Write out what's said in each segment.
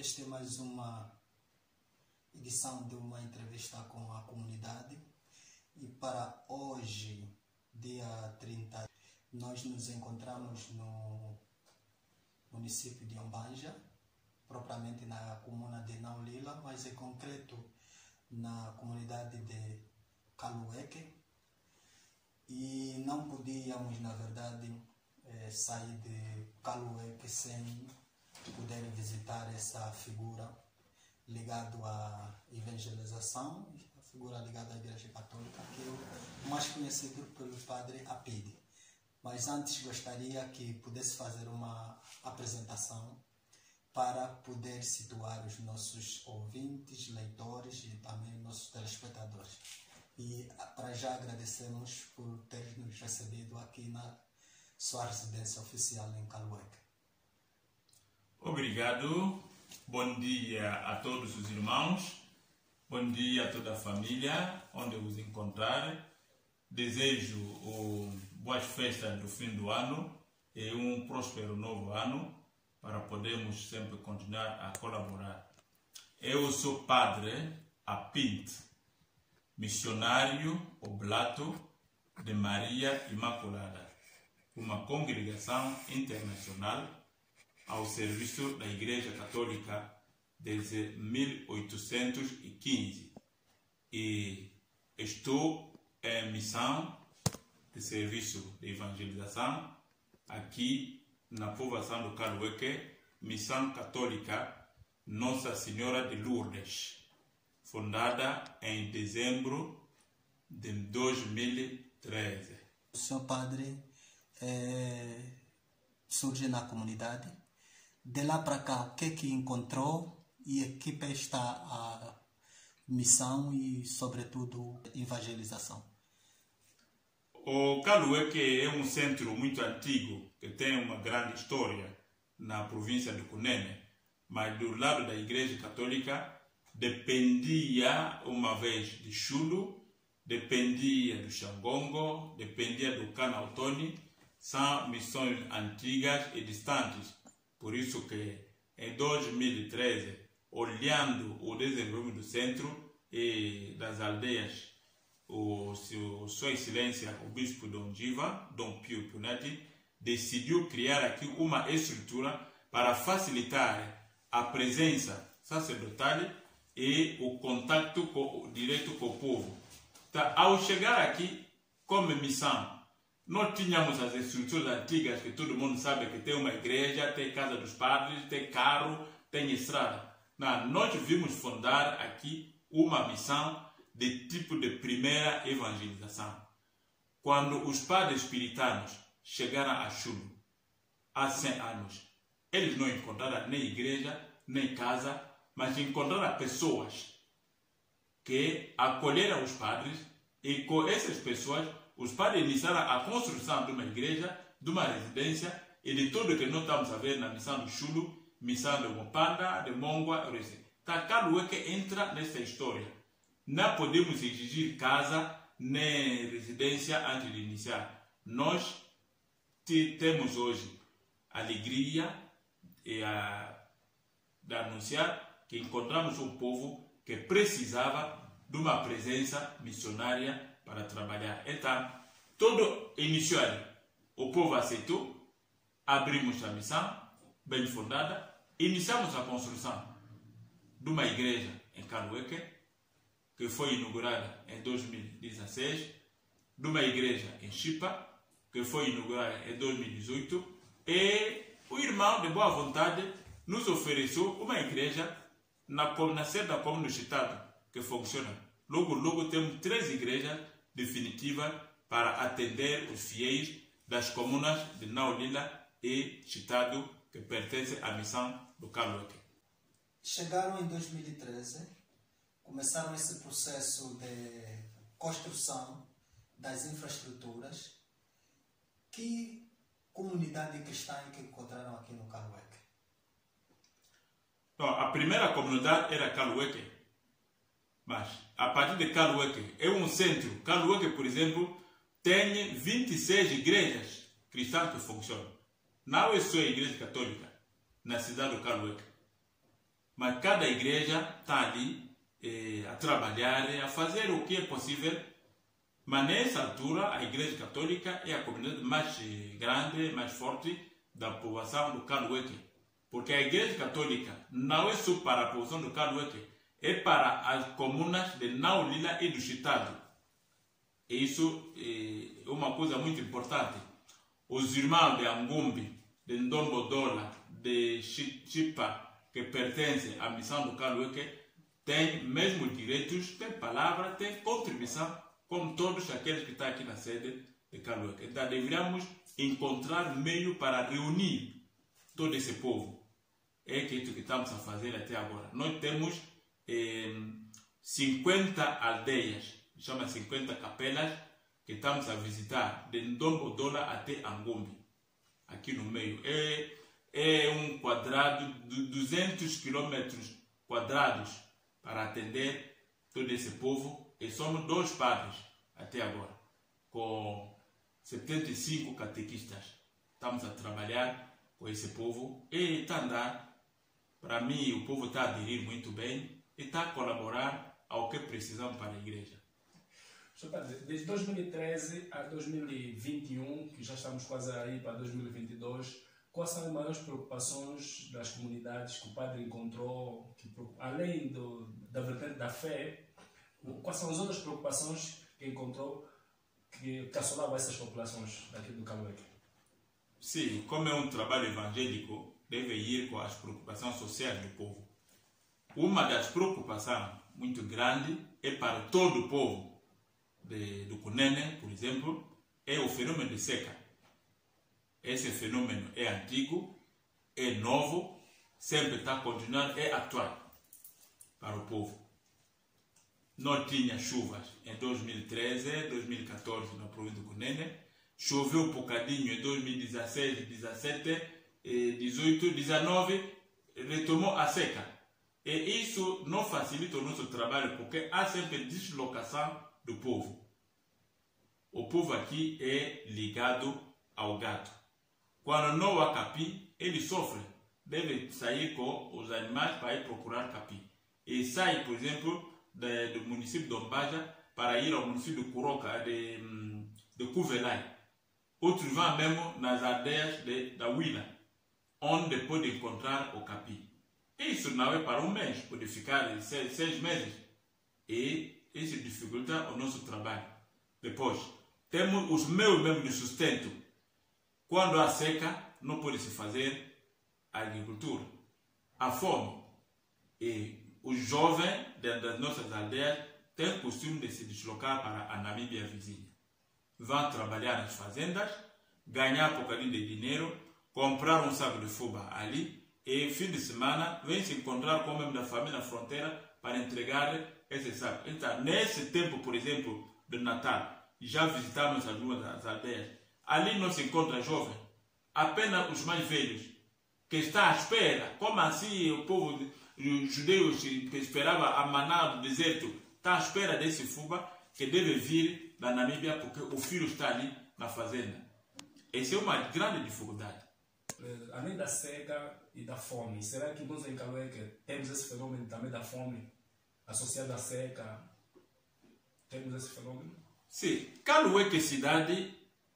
Esta é mais uma edição de uma entrevista com a comunidade e para hoje, dia 30, nós nos encontramos no município de Ombanja, propriamente na comuna de Naulila, mas em concreto na comunidade de Calueque, e não podíamos, na verdade, sair de Calueque sem poder visitar essa figura ligada à evangelização, a figura ligada à Igreja Católica, que é o mais conhecido pelo Padre Apide. Mas antes gostaria que pudesse fazer uma apresentação para poder situar os nossos ouvintes, leitores e também nossos telespectadores. E para já agradecemos por ter nos recebido aqui na sua residência oficial em Calueque. Obrigado. Bom dia a todos os irmãos. Bom dia a toda a família, onde vos encontrar. Desejo boas festas do fim do ano e um próspero novo ano para podermos sempre continuar a colaborar. Eu sou Padre Apide, missionário oblato de Maria Imaculada, uma congregação internacional ao serviço da Igreja Católica desde 1815 e estou em missão de serviço de evangelização aqui na povoação do Calueque, Missão Católica Nossa Senhora de Lourdes, fundada em dezembro de 2013. O senhor padre surge na comunidade. De lá para cá, o que encontrou e a que está a missão e, sobretudo, evangelização? O Calueque é um centro muito antigo, que tem uma grande história na província de Cunene, mas do lado da Igreja Católica dependia uma vez de Chulo, dependia do Xangongo, dependia do Canautoni, são missões antigas e distantes. Por isso que em 2013, olhando o desenvolvimento do centro e das aldeias, Sua Excelência, o Bispo Dom Giva, Dom Pio Punati, decidiu criar aqui uma estrutura para facilitar a presença sacerdotal e o contato direto com o povo. Então, ao chegar aqui, como missão, não tínhamos as estruturas antigas que todo mundo sabe que tem uma igreja, tem casa dos padres, tem carro, tem estrada. Não, nós vimos fundar aqui uma missão de tipo de primeira evangelização. Quando os padres puritanos chegaram a Chulo, há 100 anos, eles não encontraram nem igreja, nem casa, mas encontraram pessoas que acolheram os padres e com essas pessoas os padres iniciaram a construção de uma igreja, de uma residência e de tudo que nós estamos a ver na missão do Chulo, missão de Mopanda, de Mongua, etc. Calueque entra nessa história. Não podemos exigir casa nem residência antes de iniciar. Nós temos hoje a alegria de anunciar que encontramos um povo que precisava de uma presença missionária para trabalhar. Então, todo inicial, o povo aceitou, abrimos a missão, bem fundada, iniciamos a construção de uma igreja em Calueque, que foi inaugurada em 2016, de uma igreja em Chipa, que foi inaugurada em 2018, e o irmão de boa vontade nos ofereceu uma igreja na sede da Comuna do Estado, que funciona. Logo temos 3 igrejas definitivas para atender os fiéis das comunas de Naulila e Chitado, que pertencem à missão do Calueque. Chegaram em 2013, começaram esse processo de construção das infraestruturas. Que comunidade cristã que encontraram aqui no Calueque? A primeira comunidade era Calueque, mas a partir de Calueque é um centro. Calueque, por exemplo, tem 26 igrejas cristãs que funcionam. Não é só a igreja católica na cidade do Calueque, mas cada igreja está ali a trabalhar, a fazer o que é possível. Mas nessa altura, a Igreja Católica é a comunidade mais grande, mais forte da população do Kalueke. Porque a Igreja Católica não é só para a população do Kalueke, é para as comunas de Naulila e do Chitado. E isso é uma coisa muito importante. Os irmãos de Angumbi, de Ndombodola, de Chipa, que pertencem à missão do Kalueke, têm mesmos direitos, têm palavra, têm contribuição, como todos aqueles que estão aqui na sede de Kalueke. Então, deveríamos encontrar meio para reunir todo esse povo. É isso que estamos a fazer até agora. Nós temos 50 aldeias, chama 50 capelas, que estamos a visitar, de Ndombodola até Angumbi, aqui no meio. É um quadrado de 200 quilômetros quadrados para atender todo esse povo. E somos 2 padres até agora, com 75 catequistas. Estamos a trabalhar com esse povo e está a andar. Para mim, o povo está a aderir muito bem e está a colaborar ao que precisamos para a igreja. Desde 2013 a 2021, que já estamos quase aí para 2022, quais são as maiores preocupações das comunidades que o padre encontrou, além da vertente da fé? Quais são as outras preocupações que encontrou que assolavam essas populações daqui do Kalueke? Sim, como é um trabalho evangélico, deve ir com as preocupações sociais do povo. Uma das preocupações muito grande é para todo o povo do Kunene, por exemplo, é o fenômeno de seca. Esse fenômeno é antigo, é novo, sempre está a continuar, é atual para o povo. Não tinha chuvas em 2013, 2014 na província do Kunene. Choveu um bocadinho em 2016, 17, 18, 19, retomou a seca. E isso não facilita o nosso trabalho, porque há sempre deslocação do povo. O povo aqui é ligado ao gado. Quando não há capim, ele sofre. Deve sair com os animais para ir procurar capim. E sai, por exemplo, do município de Ombaja para ir ao município de Kuroka, de Kuvelai. Outros vão mesmo nas aldeias da Huila, onde pode encontrar o capim. Isso não é para um mês, pode ficar 6 meses. E isso dificulta o nosso trabalho. Depois, temos os meios mesmo de sustento. Quando há seca, não pode se fazer agricultura. Há fome. E os jovens das nossas aldeias têm o costume de se deslocar para a Namíbia vizinha. Vão trabalhar nas fazendas, ganhar um bocadinho de dinheiro, comprar um saco de fubá ali e fim de semana vem se encontrar com o membro da família na fronteira para entregar esse saco. Então, nesse tempo, por exemplo, de Natal, já visitamos algumas das aldeias. Ali não se encontra jovem, apenas os mais velhos, que estão à espera. Como assim o povo judeu que esperava a maná do deserto está à espera desse fubá que deve vir da Namíbia porque o filho está ali na fazenda. Essa é uma grande dificuldade. Além da seca e da fome, será que nós em Kalueke temos esse fenômeno também da fome associado à seca? Temos esse fenômeno? Sim, Kalueke cidade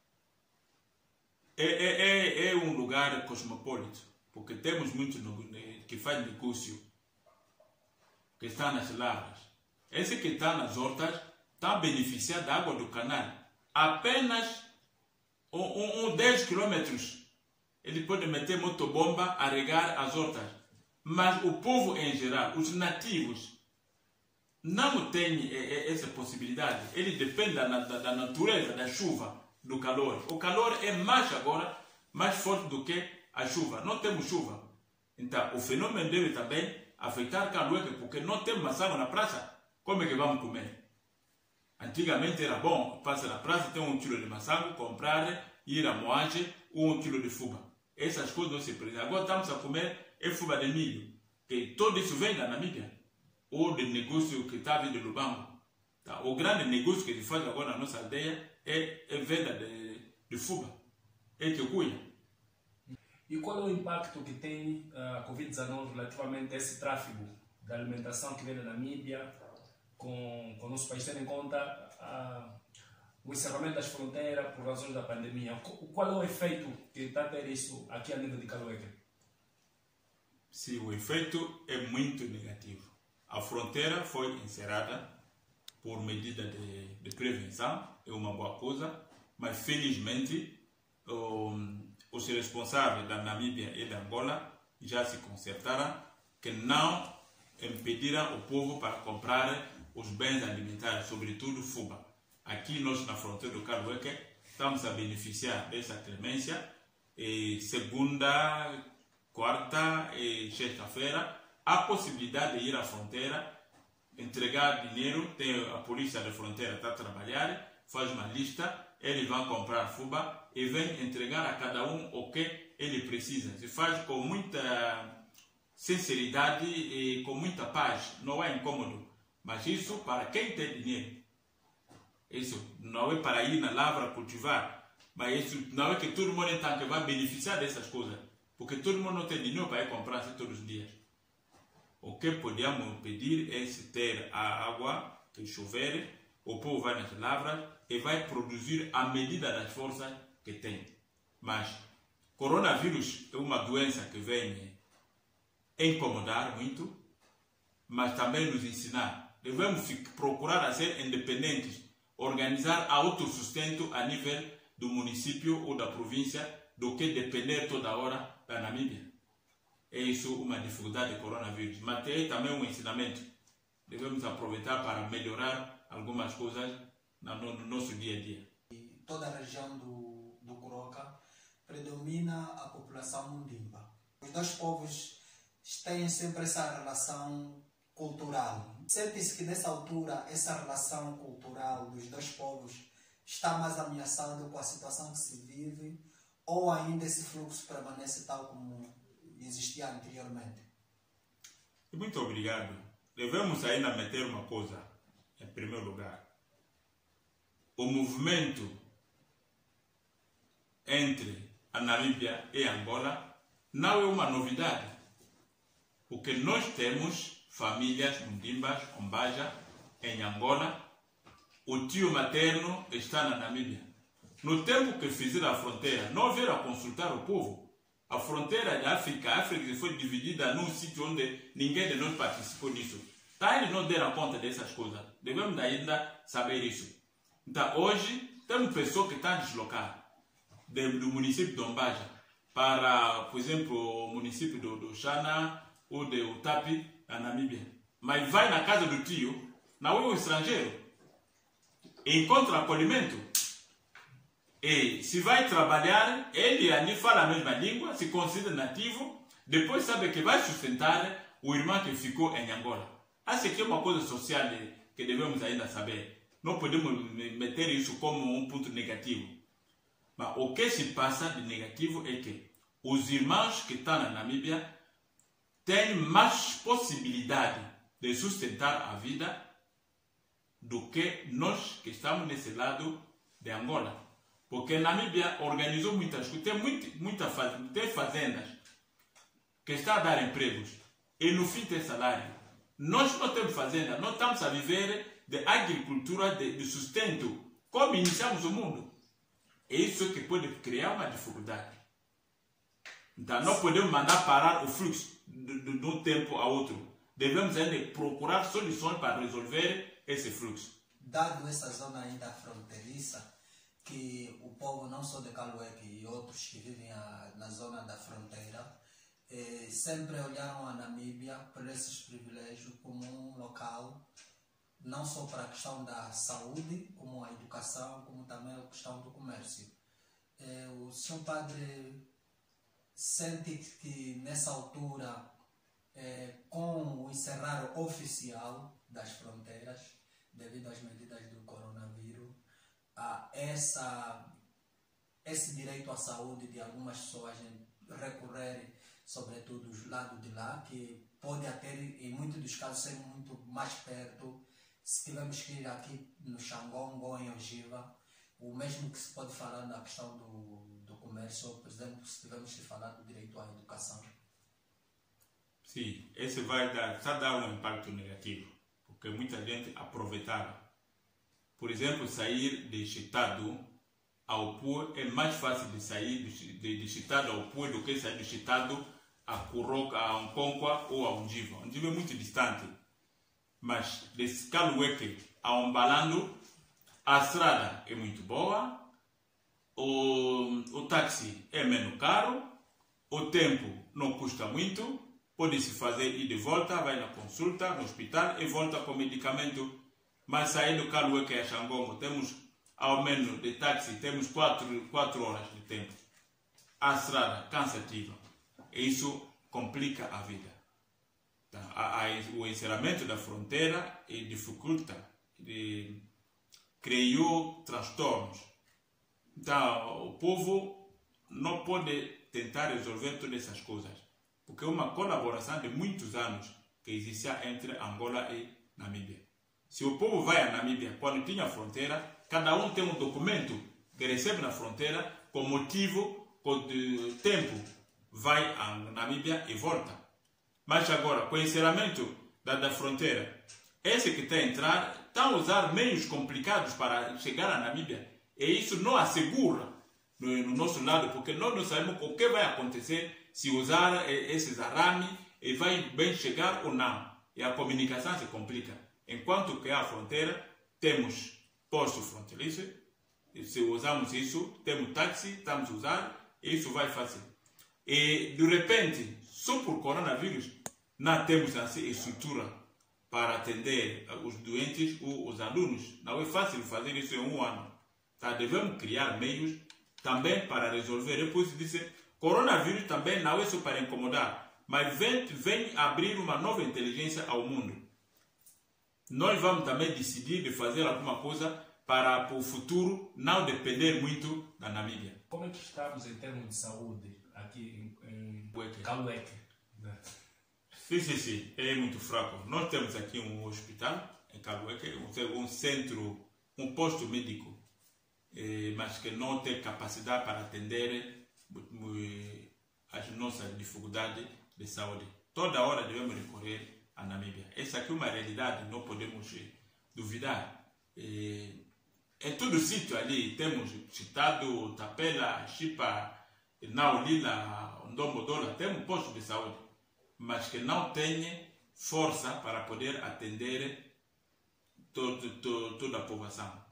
é um lugar cosmopolita, porque temos muitos que fazem negócio, que estão nas lavras. Esse que está nas hortas está a beneficiar da água do canal. Apenas 10 quilômetros ele pode meter motobomba a regar as hortas. Mas o povo em geral, os nativos, não tem essa possibilidade. Ele depende da natureza, da chuva, do calor. O calor é mais agora, mais forte do que a chuva. Não temos chuva. Então, o fenômeno deve também afetar Kalueke, porque não temos maçã na praça. Como é que vamos comer? Antigamente era bom, passa na praça, tem 1 quilo de maçã, comprar, ir a Moage, 1 quilo de fuba. Essas coisas não se precisam. Agora estamos a comer fuba de milho, que tudo isso vem da Namíbia, ou de negócio que está vindo do Lubango. Tá? O grande negócio que se faz agora na nossa aldeia é venda de fuba, é que cuia. E qual é o impacto que tem a Covid-19 relativamente a esse tráfego da alimentação que vem da Namíbia, com o nosso país, tendo em conta o encerramento das fronteiras por razões da pandemia? Qual é o efeito que está a ter isso aqui a nível de Kalueke? Sim, o efeito é muito negativo. A fronteira foi encerrada por medida de prevenção, é uma boa coisa, mas felizmente os responsáveis da Namíbia e da Angola já se concertaram que não impediram o povo para comprar os bens alimentares, sobretudo fuba. Aqui nós na fronteira do Kalueke estamos a beneficiar dessa clemência e segunda, quarta e sexta-feira há possibilidade de ir à fronteira, entregar dinheiro, a polícia da fronteira está a trabalhar, faz uma lista, eles vão comprar fuba e vem entregar a cada um o que ele precisa. Se faz com muita sinceridade e com muita paz, não é incômodo, mas isso para quem tem dinheiro. Isso não é para ir na lavra cultivar, mas isso não é que todo mundo então que vai beneficiar dessas coisas, porque todo mundo não tem dinheiro para ir comprar todos os dias. O que podemos pedir é se ter a água, que chover, o povo vai nas lavras e vai produzir à medida das forças que tem. Mas coronavírus é uma doença que vem incomodar muito, mas também nos ensinar. Devemos procurar a ser independentes, organizar autossustento a nível do município ou da província, do que depender toda hora da Namíbia. É isso uma dificuldade do coronavírus. Mas tem também um ensinamento. Devemos aproveitar para melhorar algumas coisas no nosso dia a dia. Toda a região do Goroka predomina a população mundimba. Os dois povos têm sempre essa relação cultural. Sente-se que nessa altura essa relação cultural dos dois povos está mais ameaçada com a situação que se vive, ou ainda esse fluxo permanece tal como existia anteriormente? Muito obrigado. Devemos ainda meter uma coisa em primeiro lugar. O movimento entre a Namíbia e a Angola não é uma novidade, porque nós temos famílias mundimbas, Ombaja, em Angola. O tio materno está na Namíbia. No tempo que fizeram a fronteira, não vieram consultar o povo. A fronteira da África, a África foi dividida num sítio onde ninguém de nós participou disso. Tá, eles não deram conta dessas coisas. Devemos ainda saber isso. Então, hoje, temos pessoas que estão deslocadas do município de Ombaja para, por exemplo, o município do Xana ou de Utapi, na Namíbia. Mas vai na casa do tio, não é um estrangeiro, encontra acolhimento. E se vai trabalhar, ele ali fala a mesma língua, se considera nativo, depois sabe que vai sustentar o irmão que ficou em Angola. Acho que é uma coisa social que devemos ainda saber. Não podemos meter isso como um ponto negativo. Mas o que se passa de negativo é que os irmãos que estão na Namíbia têm mais possibilidade de sustentar a vida do que nós que estamos nesse lado de Angola. Porque a Namíbia organizou muitas coisas, tem fazendas que estão a dar empregos e no fim tem salário. Nós não temos fazenda, nós estamos a viver de agricultura, de sustento, como iniciamos o mundo. É isso que pode criar uma dificuldade. Então não podemos mandar parar o fluxo de um tempo a outro. Devemos ainda procurar soluções para resolver esse fluxo. Dado essa zona ainda fronteiriça, que o povo não só de Kalueke e outros que vivem na zona da fronteira sempre olharam a Namíbia por esses privilégios como um local não só para a questão da saúde, como a educação, como também a questão do comércio. O senhor padre sente que nessa altura, com o encerrar oficial das fronteiras, devido às medidas do coronavírus, esse direito à saúde de algumas pessoas recorrerem, sobretudo os lados de lá, que pode até, em muitos dos casos, ser muito mais perto. Se tivermos que ir aqui no Xangongo ou em Ogiva, o mesmo que se pode falar na questão do comércio comércio, por exemplo, se tivermos que falar do direito à educação? Sim, esse vai dar um impacto negativo, porque muita gente aproveitava. Por exemplo, sair de Chitado ao Pue é mais fácil de sair de Chitado ao Pue do que sair de Chitado a Kuroka, a Nkonkwa ou a Undiva. Undiva é muito distante. Mas de Kalueke a Umbalando, a estrada é muito boa, o táxi é menos caro, o tempo não custa muito, pode-se fazer ir de volta, vai na consulta, no hospital e volta com medicamento. Mas sair do Kalueke a Xangongo, temos ao menos de táxi, temos 4 horas de tempo. A estrada cansativa. E isso complica a vida. O encerramento da fronteira dificulta, criou transtornos. Então, o povo não pode tentar resolver todas essas coisas, porque é uma colaboração de muitos anos que existia entre Angola e Namíbia. Se o povo vai a Namíbia, quando tinha fronteira, cada um tem um documento que recebe na fronteira com motivo, com tempo, vai a Namíbia e volta. Mas agora, com o encerramento da fronteira, esse que está a entrar, está a usar meios complicados para chegar a Namíbia. E isso não assegura no nosso lado, porque nós não sabemos o que vai acontecer se usar esses arames e vai bem chegar ou não. E a comunicação se complica. Enquanto que a fronteira, temos posto fronteiriço, se usamos isso, temos táxi, estamos a usar, e isso vai fácil. E, de repente, só por coronavírus, não temos assim estrutura para atender os doentes ou os alunos. Não é fácil fazer isso em um ano. Tá? Devemos criar meios também para resolver. Depois disse, coronavírus também não é só para incomodar, mas vem abrir uma nova inteligência ao mundo. Nós vamos também decidir de fazer alguma coisa para o futuro não depender muito da Namíbia. Como é que estamos em termos de saúde aqui em Kalueke? Sim, é muito fraco. Nós temos aqui um hospital em Kalueke, um centro, um posto médico, mas que não tem capacidade para atender as nossas dificuldades de saúde. Toda hora devemos recorrer a Namíbia. Essa aqui é uma realidade, não podemos duvidar. É todo sítio ali, temos Chitado, Tapela, Chipa, Naulila, Ndombodola, temos posto de saúde, mas que não tem força para poder atender toda a população.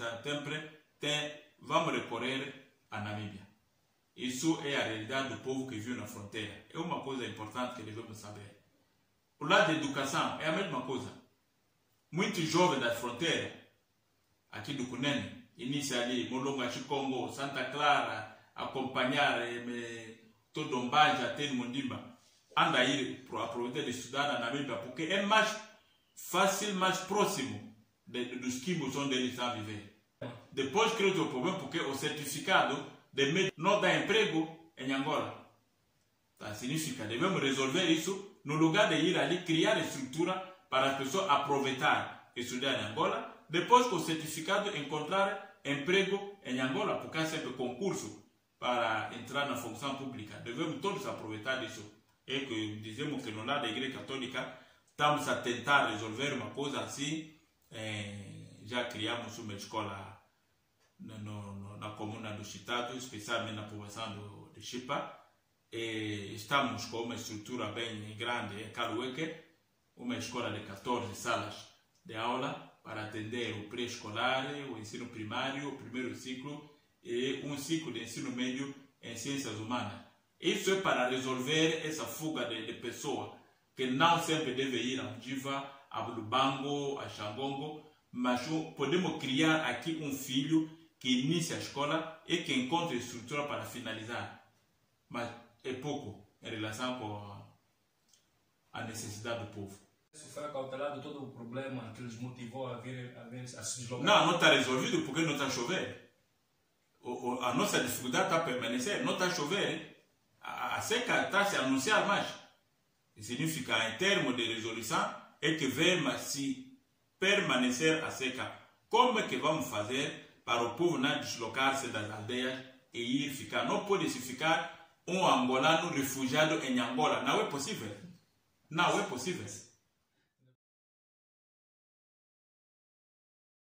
Vamos recorrer a Namíbia. Isso é a realidade do povo que vive na fronteira. É uma coisa importante que devemos saber. O lado da educação é a mesma coisa. Muitos jovens da fronteira, aqui do Cunene, inicia ali, Molonga, Chikongo, Santa Clara, acompanhar todo o Mbaja até no Mundimba, anda aí para aproveitar de estudar na Namíbia, porque é mais fácil, mais próximo dos quimbos onde eles estão a viver. Depois cria outro problema, porque o certificado de médico não dá emprego em Angola. Tá? Significa, devemos resolver isso. No lugar de ir ali, criar estrutura para as pessoas aproveitar e estudar em Angola, depois com o certificado encontrar emprego em Angola, porque há sempre concurso para entrar na função pública. Devemos todos aproveitar disso. É que dizemos que no lado da Igreja Católica estamos a tentar resolver uma coisa assim. Já criamos uma escola na comuna do Chitado, especialmente na população de Chipa. Estamos com uma estrutura bem grande em Kalueke, uma escola de 14 salas de aula para atender o pré-escolar, o ensino primário, o primeiro ciclo e um ciclo de ensino médio em ciências humanas. Isso é para resolver essa fuga de pessoas que não sempre devem ir a Undiva, a Lubango, a Xangongo, mas podemos criar aqui um filho que inicia a escola e que encontre estrutura para finalizar. Mas é pouco em relação com a necessidade do povo. Se foi acautelado todo o problema que os motivou a vir a se deslocar? Não está resolvido porque não está a chover. A nossa dificuldade está a permanecer, não está a chover. A seca está a se anunciar mais. Significa, em termos de resolução, é que vemos se permanecer a seca. Como é que vamos fazer para o povo não deslocar-se das aldeias e ir ficar. Não pode se ficar um angolano refugiado em Angola. Não é possível. Não é possível.